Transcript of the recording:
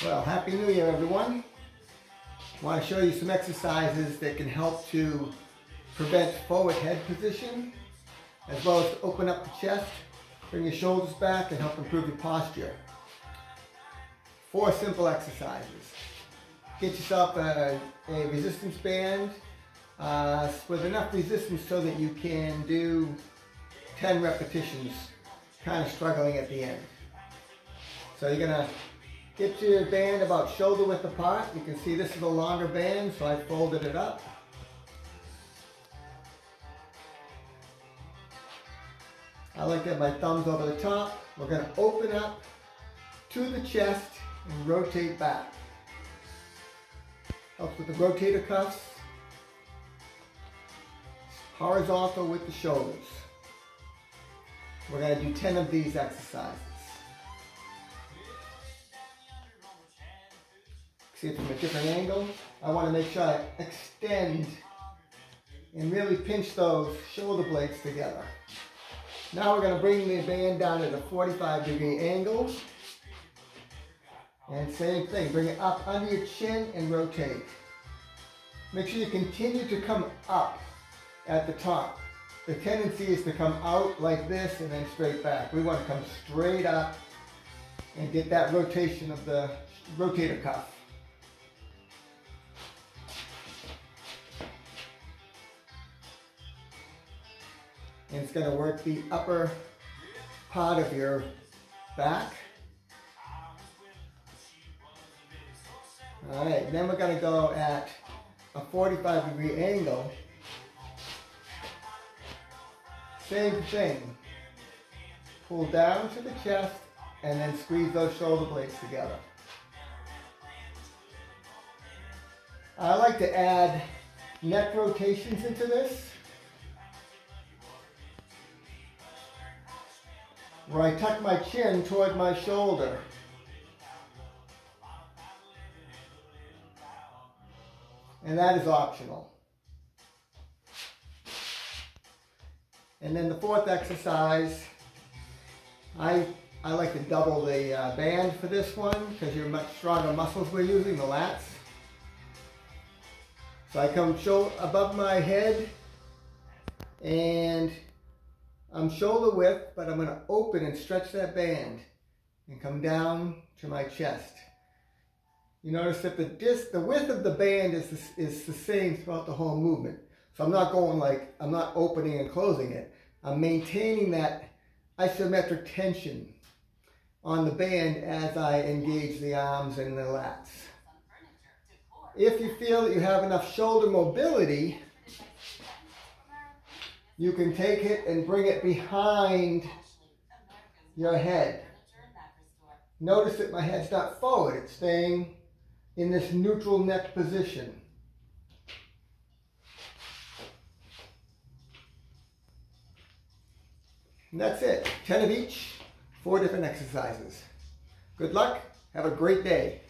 Well, Happy New Year, everyone. I want to show you some exercises that can help to prevent forward head position, as well as to open up the chest, bring your shoulders back, and help improve your posture. 4 simple exercises. Get yourself a resistance band with enough resistance so that you can do 10 repetitions, kind of struggling at the end. So you're going to get your band about shoulder width apart. You can see this is a longer band, so I folded it up. I like to have my thumbs over the top. We're going to open up to the chest and rotate back. Helps with the rotator cuffs. Horizontal with the shoulders. We're going to do 10 of these exercises. See it from a different angle. I want to make sure I extend and really pinch those shoulder blades together. Now we're going to bring the band down at a 45-degree angle. And same thing, bring it up under your chin and rotate. Make sure you continue to come up at the top. The tendency is to come out like this and then straight back. We want to come straight up and get that rotation of the rotator cuff. And it's going to work the upper part of your back. All right, then we're going to go at a 45-degree angle. Same thing. Pull down to the chest and then squeeze those shoulder blades together. I like to add neck rotations into this, where I tuck my chin toward my shoulder. And that is optional. And then the 4th exercise, I like to double the band for this one because you're much stronger muscles we're using, the lats. So I come above my head and I'm shoulder width, but I'm going to open and stretch that band and come down to my chest. You notice that the width of the band is the same throughout the whole movement. So I'm not going like, I'm not opening and closing it. I'm maintaining that isometric tension on the band as I engage the arms and the lats. If you feel that you have enough shoulder mobility, you can take it and bring it behind your head. Notice that my head's not forward, it's staying in this neutral neck position. And that's it. 10 of each, 4 different exercises. Good luck. Have a great day.